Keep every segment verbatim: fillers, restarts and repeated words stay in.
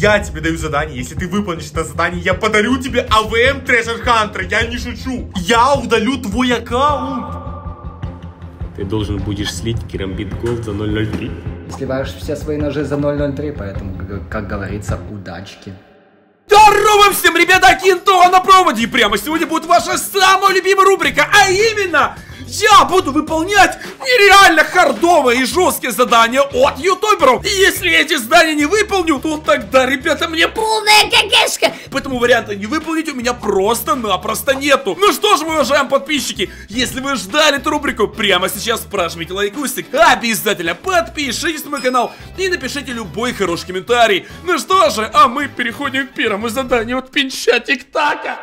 Я тебе даю задание. Если ты выполнишь это задание, я подарю тебе эй ви эм Treasure Hunter. Я не шучу. Я удалю твой аккаунт. Ты должен будешь слить керамбит голд за ноль ноль три. Сливаешь все свои ножи за ноль ноль три, поэтому, как говорится, удачки. Здорово всем, ребята, Кинтуха на проводе. И прямо сегодня будет ваша самая любимая рубрика, а именно... Я буду выполнять нереально хардовые и жесткие задания от ютуберов. И если я эти задания не выполню, то тогда, ребята, мне полная какашка. Поэтому варианта не выполнить у меня просто-напросто нету. Ну что ж, мы уважаемые подписчики, если вы ждали эту рубрику, прямо сейчас прожмите лайкусик, обязательно подпишитесь на мой канал и напишите любой хороший комментарий. Ну что же, а мы переходим к первому заданию от Пинча Тик-Така.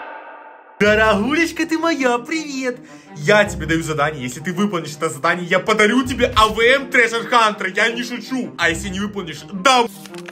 Дорогулечка ты моя, привет! Я тебе даю задание. Если ты выполнишь это задание, я подарю тебе эй ви эм Treasure Hunter. Я не шучу. А если не выполнишь, да...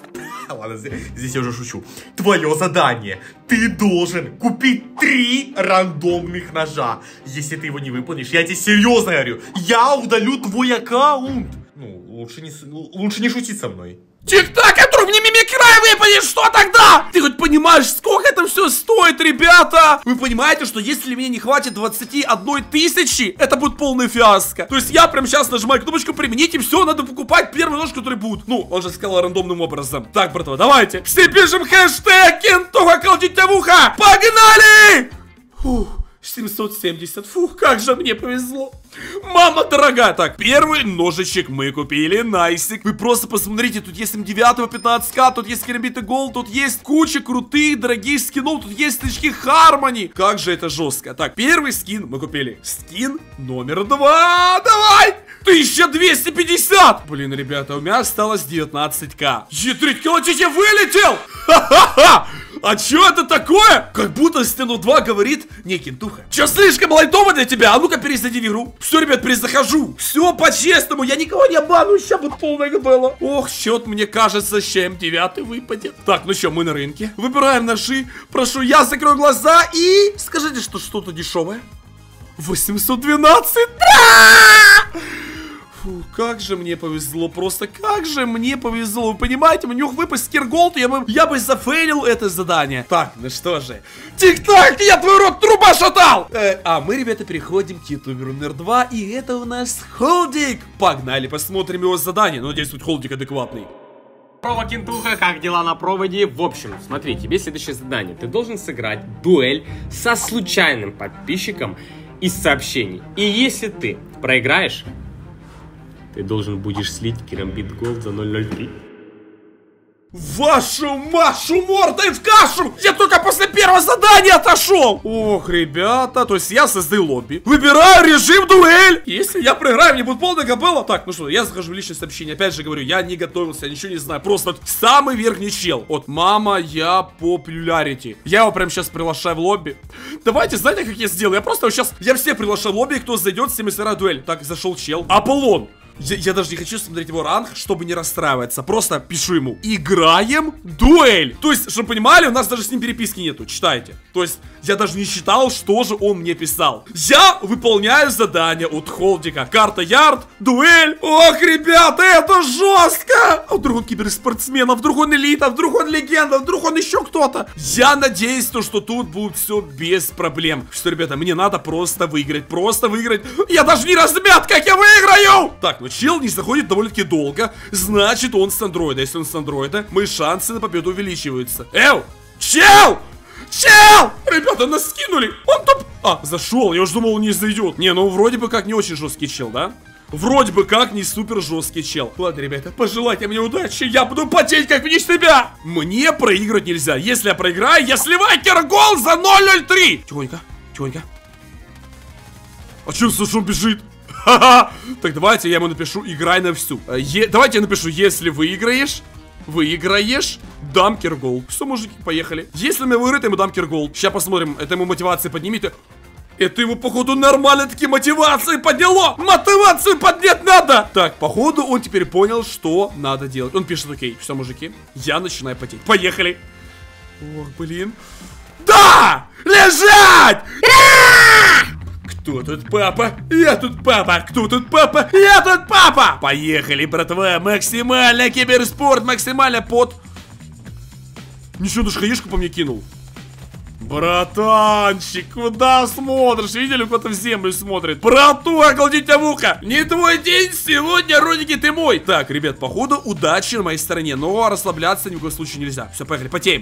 Ладно, здесь я уже шучу. Твое задание. Ты должен купить три рандомных ножа. Если ты его не выполнишь, я тебе серьезно говорю, я удалю твой аккаунт. Ну, лучше не, лучше не шутить со мной. Тик-так, который мне мимикрай выпадет, что тогда? Ты хоть понимаешь, сколько это все стоит, ребята? Вы понимаете, что если мне не хватит двадцати одной тысячи, это будет полная фиаско. То есть я прямо сейчас нажимаю кнопочку применить, и все, надо покупать первый нож, который будет. Ну, он же сказал рандомным образом. Так, братва, давайте. Все пишем хэштег Кинтуха колдите в ухо. Погнали! Фух. семьсот семьдесят. Фух, как же мне повезло. Мама дорогая. Так, первый ножичек мы купили. Найсик. Вы просто посмотрите, тут есть эм девять пятнадцать ка, тут есть керамбиты голд, тут есть куча крутых, дорогих скинов, тут есть очки Хармони. Как же это жестко. Так, первый скин мы купили. Скин номер два. Давай! тысяча двести пятьдесят. Блин, ребята, у меня осталось девятнадцать ка. Ядрить колотите, вылетел! Ха-ха-ха! А чё это такое? Как будто Стену два говорит: не, Кинтуха, чё слишком лайтово для тебя? А ну-ка перезайди в игру. Все, ребят, перезахожу. Все по-честному, я никого не обману. Сейчас будет полная габела. Ох, счет, мне кажется, ща эм девять выпадет. Так, ну что, мы на рынке. Выбираем ножи. Прошу, я закрою глаза и... Скажите, что что-то дешевое. восемьсот двенадцать. Да! Фу, как же мне повезло, просто как же мне повезло. Вы понимаете, мне мог выпасть Кирголд, я бы, я бы зафейлил это задание. Так, ну что же. Тик-так, я твой рот труба шатал! Э, а мы, ребята, переходим к ютуберу номер два, и это у нас Холдик. Погнали, посмотрим его задание. Ну, надеюсь, тут Холдик адекватный. Здорово, Кинтуха, как дела на проводе? В общем, смотри, тебе следующее задание. Ты должен сыграть дуэль со случайным подписчиком из сообщений. И если ты проиграешь, ты должен будешь слить керамбит голд за ноль ноль три. Вашу машу мордой в кашу! Я только после первого задания отошел! Ох, ребята, то есть я создаю лобби, выбираю режим дуэль. Если я проиграю, мне будет полная габела. Так, ну что, я захожу в личное сообщение. Опять же говорю, я не готовился, я ничего не знаю. Просто вот самый верхний чел. Вот, мама, я популярити. Я его прямо сейчас приглашаю в лобби. Давайте, знаете, как я сделаю? Я просто сейчас, я всех приглашаю в лобби, кто зайдет, с теми сыграю дуэль. Так, зашел чел. Аполлон. Я, я даже не хочу смотреть его ранг, чтобы не расстраиваться. Просто пишу ему: играем дуэль. То есть, чтобы понимали, у нас даже с ним переписки нету. Читайте. То есть, я даже не считал, что же он мне писал. Я выполняю задание от Холдика. Карта Ярд, дуэль. Ох, ребята, это жестко. А вдруг он киберспортсмен, а вдруг он элита, а вдруг он легенда, а вдруг он еще кто-то. Я надеюсь, то, что тут будет все без проблем. Что, ребята, мне надо просто выиграть. Просто выиграть. Я даже не размят, как я выиграю. Так, ну чел не заходит довольно-таки долго. Значит, он с андроида. Если он с андроида, мои шансы на победу увеличиваются. Эу! Чел! Чел! Ребята, нас скинули. Он топ... А, зашел. Я уже думал, он не зайдет. Не, ну вроде бы как не очень жесткий чел, да? Вроде бы как не супер жесткий чел. Ладно, ребята, пожелайте мне удачи. Я буду потеть, как вне себя. Мне проигрывать нельзя. Если я проиграю, я сливаю Киргол за ноль ноль три. Тихонько, тихонько. А че, слушай, он бежит? Ха-ха. Так, давайте я ему напишу: играй на всю. Е давайте я напишу: если выиграешь, выиграешь, дам Киргол. Все, мужики, поехали. Если мы выиграем, ему дам Киргол. Сейчас посмотрим, это ему мотивация поднимет. Это ему, походу, нормально таки мотивации подняло. Мотивацию поднять надо. Так, походу, он теперь понял, что надо делать. Он пишет: окей, все, мужики, я начинаю потеть. Поехали. Ох, блин. Да! Лежать! Кто тут папа? Я тут папа. Кто тут папа? Я тут папа. Поехали, братва. Максимально киберспорт, максимально под... Ничего, даже хаешку по мне кинул. Братанчик, куда смотришь? Видели, кто-то в землю смотрит. Братуха, кладите в ухо. Не твой день сегодня, родики, ты мой. Так, ребят, походу, удачи на моей стороне. Но расслабляться ни в коем случае нельзя. Все, поехали, потеем.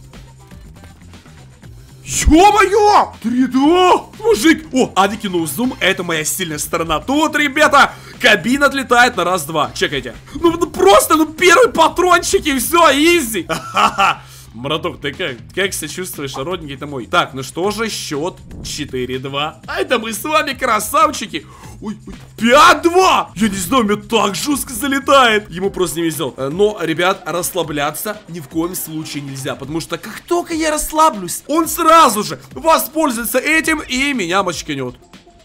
Ё-моё! три два! Мужик! О, Ади кинул зум, это моя сильная сторона. Тут, ребята, кабина отлетает на раз-два. Чекайте. Ну, ну просто, ну первый патрончик и все, изи. Ха-ха-ха. Браток, ты как? Как себя чувствуешь, родненький ты мой? Так, ну что же, счет четыре два. А это мы с вами красавчики. Ой, ой, пять два! Я не знаю, мне так жестко залетает. Ему просто не везет. Но, ребят, расслабляться ни в коем случае нельзя. Потому что как только я расслаблюсь, он сразу же воспользуется этим и меня мочканет.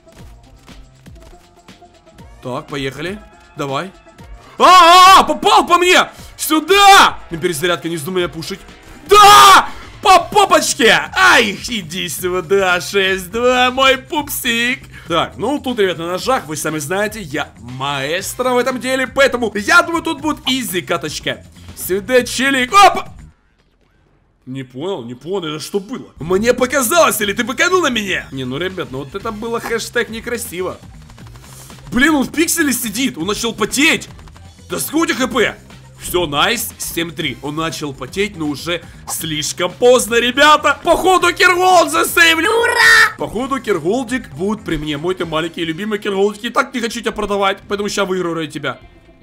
Так, поехали. Давай. А-а-а, попал по мне! Сюда! На перезарядка, не вздумай меня пушить. Да! По попочке! Ай, иди сюда, шесть два, мой пупсик. Так, ну тут, ребят, на ножах, вы сами знаете, я маэстро в этом деле, поэтому я думаю, тут будет изи каточка. Сюда, челик, опа! Не понял, не понял, это что было? Мне показалось, или ты поканул на меня? Не, ну, ребят, ну вот это было хэштег некрасиво. Блин, он в пикселе сидит, он начал потеть. Да сколько хп? Все, найс, семь три. Он начал потеть, но уже слишком поздно, ребята. Походу, Кирголд засейвлю. Ура! Походу, Кирголдик будет при мне. Мой ты маленький любимый Кирголдик. И так не хочу тебя продавать, поэтому сейчас выиграю ради тебя.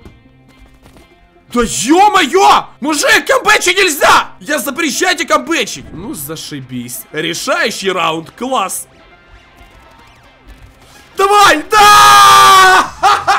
Да ё-моё! Мужик, камбэчить нельзя! Я запрещайте камбэчить. Ну, зашибись. Решающий раунд, класс. Давай, да!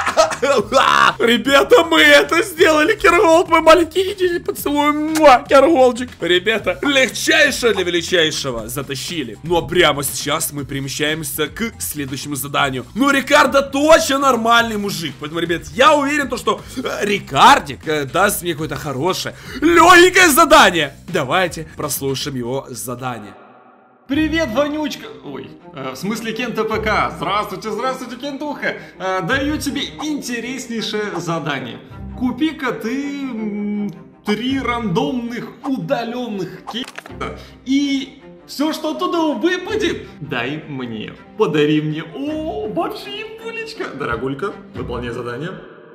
Ребята, мы это сделали, Кирголд, мой маленький, идите поцелуем, Кирголдик. Ребята, легчайшее для величайшего затащили. Ну а прямо сейчас мы перемещаемся к следующему заданию. Ну, Рикардо точно нормальный мужик, поэтому, ребят, я уверен, то, что э, Рикардик э, даст мне какое-то хорошее, легенькое задание. Давайте прослушаем его задание. Привет, Вонючка! Ой, э, в смысле Кента ПК. Здравствуйте, здравствуйте, Кентуха. Э, даю тебе интереснейшее задание. Купи-ка ты м, три рандомных удаленных кента и все, что оттуда выпадет, дай мне. Подари мне. О, вообще булечка. Дорогулька, выполняй задание.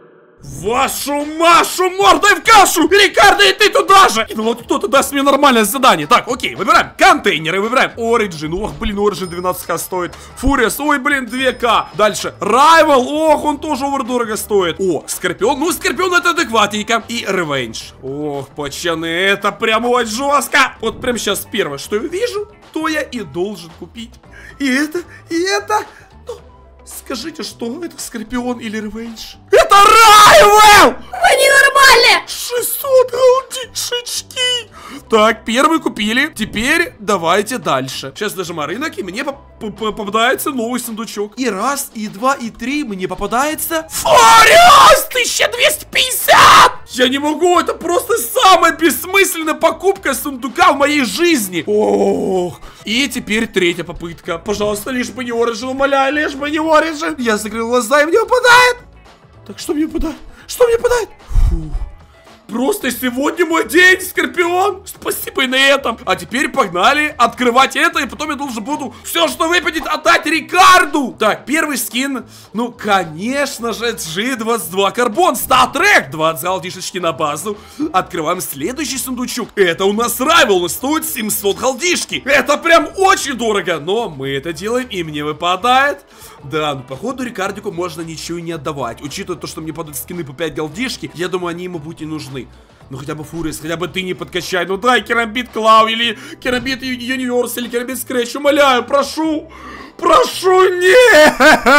Вашу Машу мордой в кашу! Рикардо, и ты туда же! И ну вот кто-то даст мне нормальное задание. Так, окей, выбираем контейнеры, выбираем Origin. Ох, блин, Origin двенадцать ка стоит. Фуриас, ой, блин, два ка. Дальше, Rival, ох, он тоже овердорого стоит. О, Скорпион, ну, Скорпион это адекватненько. И Revenge. Ох, пацаны, это прям очень жестко. Вот прям сейчас первое, что я вижу, то я и должен купить. И это, и это... Скажите, что это, Скорпион или Ревенж? Это Райвел! Вы ненормальные! шестьсот голдишечки! Так, первый купили. Теперь давайте дальше. Сейчас нажимаю рынок, и мне попадается новый сундучок. И раз, и два, и три мне попадается... Фуриас! тысяча двести пятьдесят! Я не могу, это просто самая бессмысленная покупка сундука в моей жизни. Ох. И теперь третья попытка. Пожалуйста, лишь бы не Origin, умоляю, лишь бы не Origin. Я закрыл глаза, и мне выпадает. Так, что мне выпадает? Что мне выпадает? Фух. Просто сегодня мой день, Скорпион. Спасибо и на этом. А теперь погнали открывать это, и потом я должен буду все, что выпадет, отдать Рикарду. Так, первый скин. Ну, конечно же, джи двадцать два карбон. Статрек, двадцать голдишечки на базу. Открываем следующий сундучок. Это у нас Райвел, он стоит семьсот голдишки. Это прям очень дорого, но мы это делаем, и мне выпадает. Да, ну походу Рикардику можно ничего и не отдавать. Учитывая то, что мне падают скины по пять голдишки, я думаю, они ему будут не нужны. Ну хотя бы Фурис, хотя бы ты не подкачай. Ну дай Керамбит Клау или Керамбит Юниверс или Керамбит Скретч. Умоляю, прошу. Прошу, нет.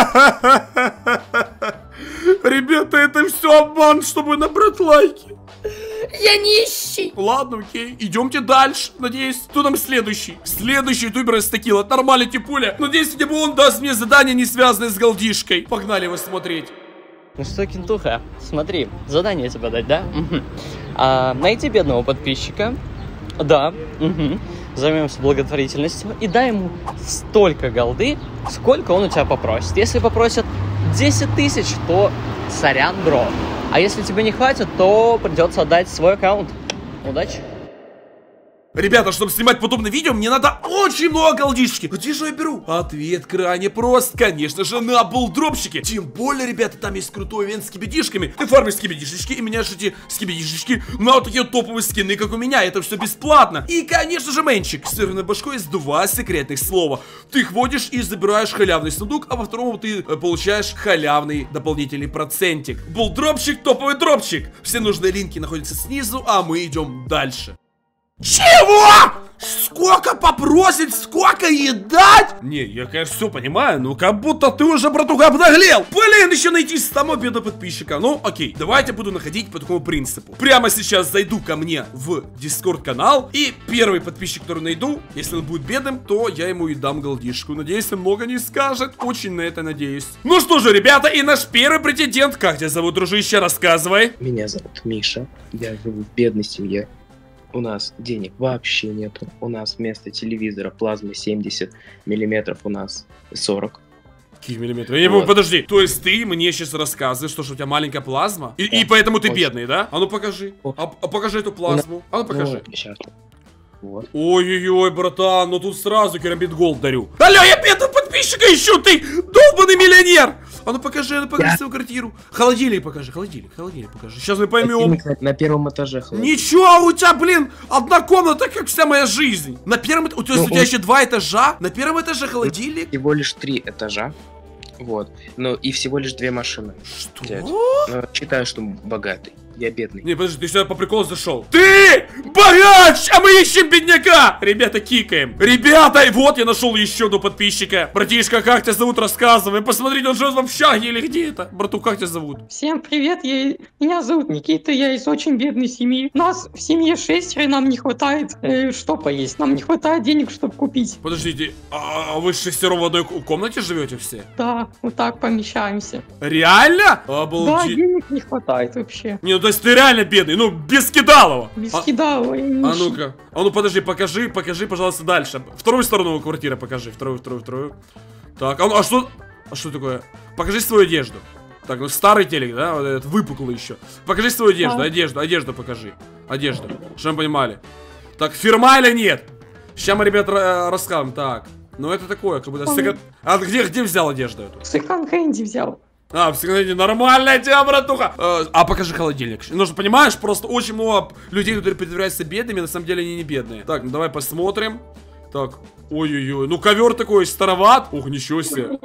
Ребята, это все обман, чтобы набрать лайки. Я нищий. Ладно, окей, идемте дальше. Надеюсь, кто там следующий? Следующий ютубер из таких, это нормальный типуля. Надеюсь, хотя бы он даст мне задание, не связанное с голдишкой. Погнали его смотреть. Ну что, Кентуха, смотри, задание тебе дать, да? Угу. А, найти бедного подписчика. Да, угу. Займемся благотворительностью. И дай ему столько голды, сколько он у тебя попросит. Если попросят десять тысяч, то сорян, бро. А если тебе не хватит, то придется отдать свой аккаунт. Удачи! Ребята, чтобы снимать подобное видео, мне надо очень много голдишки. Где же я беру? Ответ крайне прост. Конечно же, на булдропщике. Тем более, ребята, там есть крутой ивент с кибидишками. Ты фармишь скибидишечки и меняешь эти скибидишечки на вот такие топовые скины, как у меня. Это все бесплатно. И, конечно же, мэнчик. С сырной башкой есть два секретных слова. Ты их вводишь и забираешь халявный сундук, а во втором ты э, получаешь халявный дополнительный процентик. Булдропщик, топовый дропчик. Все нужные линки находятся снизу, а мы идем дальше. Чего? Сколько попросить, сколько едать? Не, я, конечно, все понимаю, но как будто ты уже, братуха, обнаглел. Блин, еще найти самого бедного подписчика. Ну, окей, давайте буду находить по такому принципу. Прямо сейчас зайду ко мне в Discord канал, и первый подписчик, который найду, если он будет бедным, то я ему и дам голдишку. Надеюсь, он много не скажет. Очень на это надеюсь. Ну что же, ребята, и наш первый претендент. Как тебя зовут, дружище? Рассказывай. Меня зовут Миша. Я живу в бедной семье. У нас денег вообще нету. У нас вместо телевизора плазмы семьдесят миллиметров, у нас сорок. Каких миллиметров? Я не вот. Подожди. То есть ты мне сейчас рассказываешь, что, что у тебя маленькая плазма? И, да. и поэтому ты вот. Бедный, да? А ну покажи. А, а покажи эту плазму. А ну покажи. Вот, сейчас. Вот. Ой-ой-ой, братан, ну тут сразу керамбит голд дарю. Алло, я бедного подписчика ищу, ты долбанный миллионер! А ну покажи, а ну покажи я... свою квартиру. Холодильник покажи, холодильник, холодильник покажи. Сейчас мы поймем. На первом этаже холодильник. Ничего, у тебя, блин, одна комната, как вся моя жизнь. На первом этаже, то есть ну, у тебя он... еще два этажа? На первом этаже холодильник? Всего лишь три этажа. Вот. Ну и всего лишь две машины. Что? Дядь. Ну, считаю, что богатый. Я бедный. Не, подожди, ты сюда по приколу зашел. Ты богач, а мы ищем бедняка. Ребята, кикаем. Ребята, вот я нашел еще одного подписчика. Братишка, как тебя зовут, рассказывай. Посмотрите, он живет в общаге или где это? Брату, как тебя зовут? Всем привет, я... меня зовут Никита, я из очень бедной семьи. У нас в семье шестеро, нам не хватает, э, что поесть. Нам не хватает денег, чтобы купить. Подождите, а вы шестером в одной комнате живете все? Да, вот так помещаемся. Реально? Обалдеть. Да, денег не хватает вообще. Не, ну то есть ты реально бедный, ну без кидалова. Без а, кидалова. А ну-ка, а ну подожди, покажи, покажи, пожалуйста, дальше. Вторую сторону квартиры покажи, вторую, вторую, вторую. Так, а, ну, а что, а что такое? Покажи свою одежду. Так, ну старый телек, да, вот этот выпуклый еще. Покажи свою одежду, а? одежду, одежду покажи. Одежду, чтобы мы понимали. Так, фирма или нет? Сейчас мы, ребят, расскажем. Так, ну это такое, как будто... Секонд... А где, где взял одежду эту? В секонд-хенде взял. А, в секонд-хенде нормальная тема, братуха. А, а покажи холодильник. Ну что, понимаешь, просто очень много людей, которые притворяются бедными, на самом деле они не бедные. Так, ну давай посмотрим. Так, ой-ой-ой, ну ковер такой староват. Ух, ничего себе.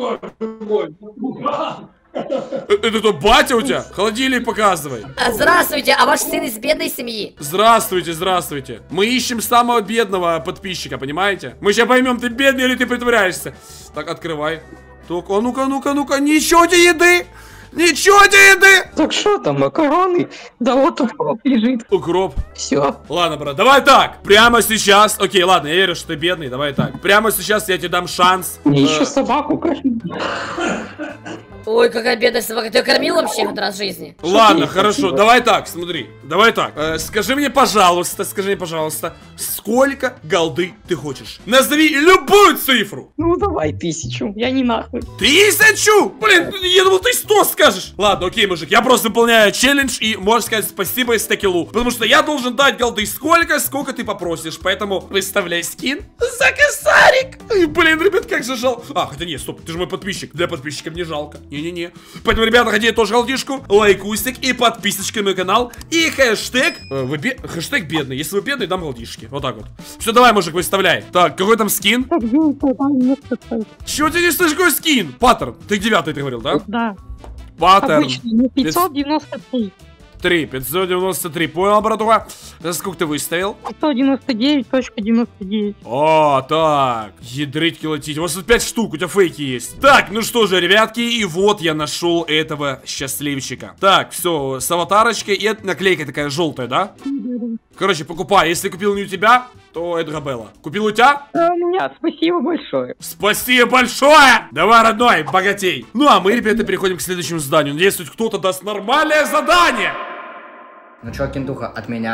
Это кто, батя у тебя? Холодильник показывай. Здравствуйте, а ваш сын из бедной семьи? Здравствуйте, здравствуйте. Мы ищем самого бедного подписчика, понимаете? Мы сейчас поймем, ты бедный или ты притворяешься. Так, открывай. Так, а ну-ка, ну-ка, ну-ка, ничего тебе еды! Ничего тебе еды! Так что там, макароны? Да вот укроп лежит. Укроп. Все. Ладно, брат, давай так. Прямо сейчас. Окей, ладно, я верю, что ты бедный. Давай так. Прямо сейчас я тебе дам шанс. Мне еще собаку кормить. Ой, какая бедная собака. Ты ее кормил вообще хоть раз в жизни? Ладно, хорошо, давай так, смотри. Давай так. Э, скажи мне, пожалуйста, скажи мне, пожалуйста, сколько голды ты хочешь? Назови любую цифру. Ну, давай тысячу. Я не нахуй. Тысячу? Блин, я думал, ты сто скажешь. Ладно, окей, мужик, я просто выполняю челлендж и можешь сказать спасибо из Стакилу. Потому что я должен дать голды сколько, сколько ты попросишь. Поэтому выставляй скин за косарик. Ой, блин, ребят, как же жалко. А, хотя нет, стоп, ты же мой подписчик. Для подписчиков не жалко. Не-не-не. Поэтому, ребята, хотите тоже голдишку, лайкусик и подписочка на мой канал. И хэштег, э, вы бе... хэштег бедный. Если вы бедный, дам голдишки. Вот так вот. Все, давай, мужик, выставляй. Так, какой там скин? Чего ты не слышишь, какой скин? Паттерн. Ты девятый, ты говорил, да? Да. Паттерн. Обычный, пятьсот девяносто три. три, пятьсот девяносто три, понял, братуха? За сколько ты выставил? пятьсот девяносто девять точка девяносто девять. О, так, ядрить килотить. У вас тут пять штук, у тебя фейки есть. Так, ну что же, ребятки, и вот я нашел этого счастливчика. Так, все, с аватарочкой и наклейка такая желтая, да? Короче, покупай. Если купил не у тебя, то это Габелла. Купил у тебя? А, у меня, спасибо большое. Спасибо большое! Давай, родной, богатей. Ну, а мы, ребята, переходим к следующему заданию. Надеюсь, хоть кто-то даст нормальное задание. Ну чё, Кинтуха, от меня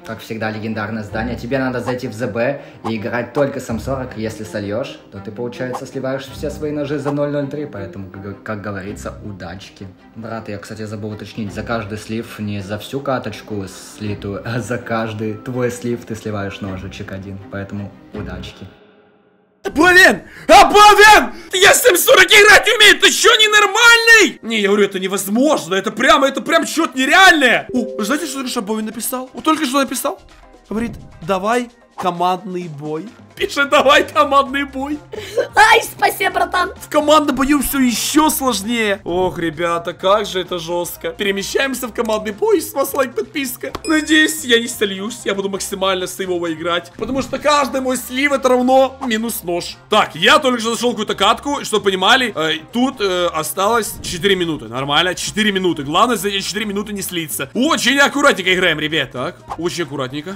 Как всегда, легендарное задание. Тебе надо зайти в ЗБ и играть только с эм сорок. Если сольешь, то ты, получается, сливаешь все свои ножи за ноль ноль три. Поэтому, как, как говорится, удачки. Брат, я, кстати, забыл уточнить. За каждый слив, не за всю каточку слитую, а за каждый твой слив ты сливаешь ножичек один. Поэтому удачки. Блин! Обалден! Я с эм сорок играть умею, ты что, ненормальный? Не, я говорю, это невозможно, это прямо, это прям что-то нереальное. О, вы знаете, что только что Бовин написал? Он только что написал. Говорит, давай командный бой. Пишет, давай командный бой. Ай, спасибо, братан. В командном бою все еще сложнее. Ох, ребята, как же это жестко. Перемещаемся в командный бой, с вас лайк, подписка. Надеюсь, я не сольюсь, я буду максимально сейвово играть. Потому что каждый мой слив это равно минус нож. Так, я только что зашел в какую-то катку, чтобы понимали, э, тут э, осталось четыре минуты. Нормально, четыре минуты. Главное за эти четыре минуты не слиться. Очень аккуратненько играем, ребят. Так, очень аккуратненько.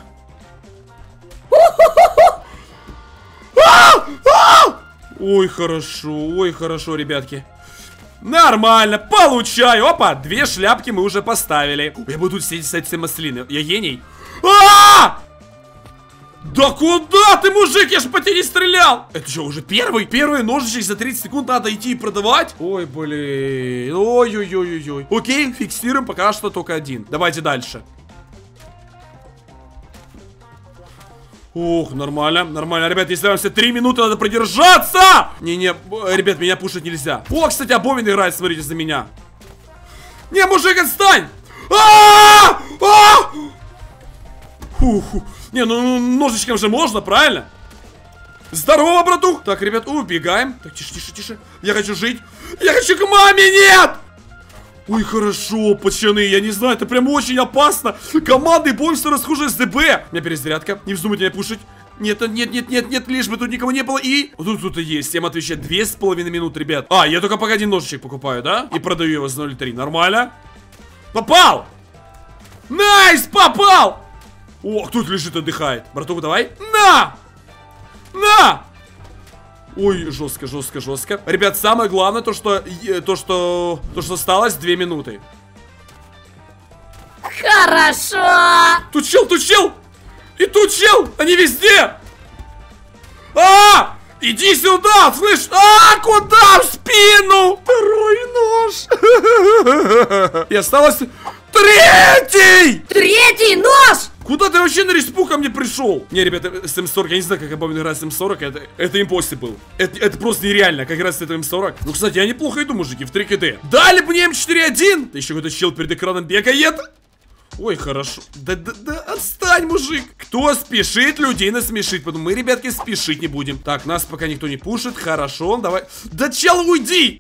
Ой, хорошо, ой, хорошо, ребятки. Нормально, получаю. Опа, две шляпки мы уже поставили. Я буду сидеть с этим маслины. Я гений. А! Да куда ты, мужик? Я ж по тебе не стрелял. Это что, уже первый? Первый ножичек за тридцать секунд надо идти и продавать? Ой, блин. Ой-ой-ой-ой-ой. Окей, фиксируем пока что только один. Давайте дальше. Ух, нормально, нормально. Ребят, если вам все три минуты надо продержаться. Не-не, ребят, меня пушить нельзя. О, кстати, Абовин играет, смотрите, за меня. Не, мужик, отстань. А-а-а! А! Фу-фу. Не, ну ножичком же можно, правильно? Здорово, братух. Так, ребят, убегаем. Так, тише, тише, тише. Я хочу жить. Я хочу к маме, нет! Ой, хорошо, пацаны, я не знаю, это прям очень опасно. Команды больше расхожие с ДБ. У меня перезарядка, не вздумайте меня пушить. Нет, нет, нет, нет, нет, лишь бы тут никого не было. И вот тут кто-то есть, всем отвечает две с половиной минуты, ребят. А, я только пока один ножичек покупаю, да? И продаю его за ноль три, нормально. Попал! Найс, попал! О, кто тут лежит, отдыхает? Братух, давай. На! На! Ой, жестко, жестко, жестко. Ребят, самое главное то, что то, что то, что осталось две минуты. Хорошо. Тут чел, тут чел. И тут чел. Они везде. А! Иди сюда, слышь? А, куда? В спину. Второй нож. И осталось третий. Третий нож. Куда ты вообще на респу ко мне пришел? Не, ребята, с эм сорок, я не знаю, как Абовин играет с эм сорок, это, это impossible. Это, это просто нереально, как играть с этой эм сорок. Ну, кстати, я неплохо иду, мужики, в три ка дэ. Дали мне эм четыре один. Да еще какой-то чел перед экраном бегает. Ой, хорошо. Да, да, да, отстань, мужик. Кто спешит, людей насмешить. Поэтому мы, ребятки, спешить не будем. Так, нас пока никто не пушит, хорошо, давай. Да, чел, уйди.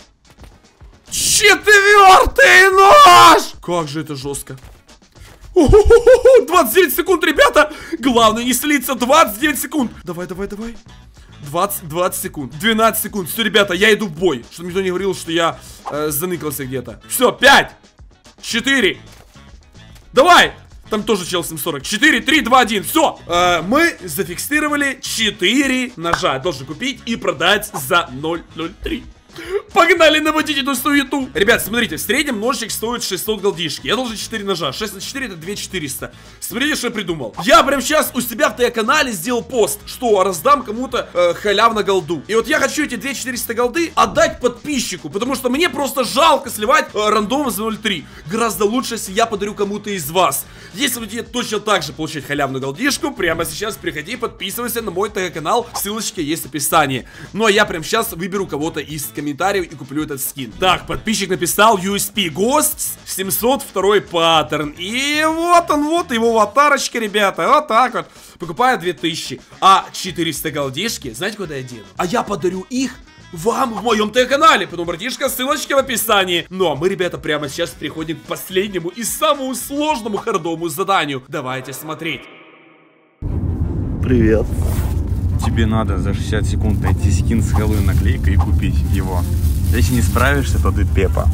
Четвертый нож. Как же это жестко. двадцать девять секунд, ребята. Главное не слиться. двадцать девять секунд. Давай, давай, давай. двадцать, двадцать секунд. двенадцать секунд. Все, ребята, я иду в бой. Чтобы никто не говорил, что я э, заныкался где-то. Все, пять, четыре. Давай. Там тоже чел семь сорок. четыре, три, два, один. Все. Э, мы зафиксировали четыре ножа. Должен купить и продать за ноль ноль три. Погнали наводить эту суету. Ребят, смотрите, в среднем ножичек стоит шестьсот голдишки. Я должен четыре ножа. шесть на четыре это две тысячи четыреста. Смотрите, что я придумал. Я прям сейчас у себя в ТГ-канале сделал пост, что раздам кому-то э, халявно голду. И вот я хочу эти две тысячи четыреста голды отдать подписчику, потому что мне просто жалко сливать э, рандом за ноль три. Гораздо лучше, если я подарю кому-то из вас. Если вы хотите точно так же получить халявную голдишку, прямо сейчас приходи, подписывайся на мой ТГ-канал. Ссылочка есть в описании. Ну а я прям сейчас выберу кого-то из комментариев и куплю этот скин. Так, подписчик написал ю эс пи Ghosts семьсот второй паттерн. И вот он, вот его аватарочка, ребята. Вот так вот. Покупаю две тысячи. А четыреста голдишки, знаете, куда я дену? А я подарю их вам в моем ТГ-канале. Потом, братишка, ссылочка в описании. Ну, а мы, ребята, прямо сейчас переходим к последнему и самому сложному хардовому заданию. Давайте смотреть. Привет. Тебе надо за шестьдесят секунд найти скин с Хэллоуин наклейкой и купить его. Если не справишься, то ты Пепа.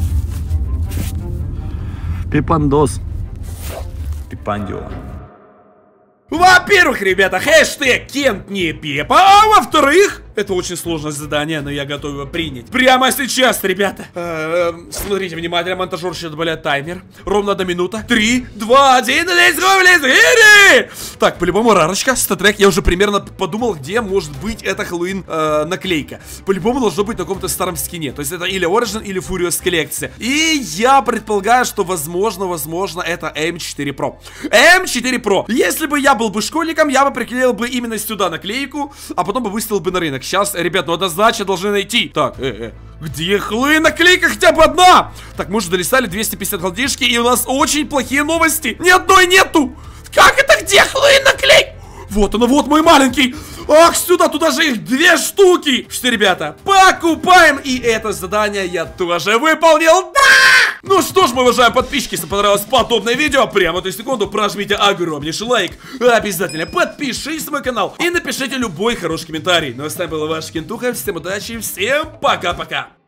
Пепандос. Пепандио. Во-первых, ребята, хэштег Кент не Пепа, а во-вторых, Это очень сложное задание, но я готов его принять. Прямо сейчас, ребята. Э -э, смотрите внимательно, монтажер сейчас добавляет таймер. Ровно одна минута. Три, два, один, let's go, let's go. Так, по-любому рарочка, статрек. Я уже примерно подумал, где может быть эта Хэллоуин э, наклейка. По-любому должно быть на каком-то старом скине. То есть это или Origin, или Furious коллекция. И я предполагаю, что возможно, возможно, это эм четыре про. эм четыре про. Если бы я был бы школьником, я бы приклеил бы именно сюда наклейку, а потом бы выставил бы на рынок. Сейчас, ребят, ну однозначно должны найти. Так, э -э. Где Хэллоуин наклейка хотя бы одна? Так, мы уже долистали двести пятьдесят голдишки, и у нас очень плохие новости. Ни одной нету. Как это где Хэллоуин наклейка? Вот она, вот мой маленький. Ах, сюда, туда же их две штуки. Что, ребята, покупаем. И это задание я тоже выполнил. Да! Ну что ж, мы уважаемые подписчики, если понравилось подобное видео, прямо в эту секунду прожмите огромнейший лайк. Обязательно подпишись на мой канал и напишите любой хороший комментарий. Ну а с вами был ваш Кентуха. Всем удачи, всем пока-пока.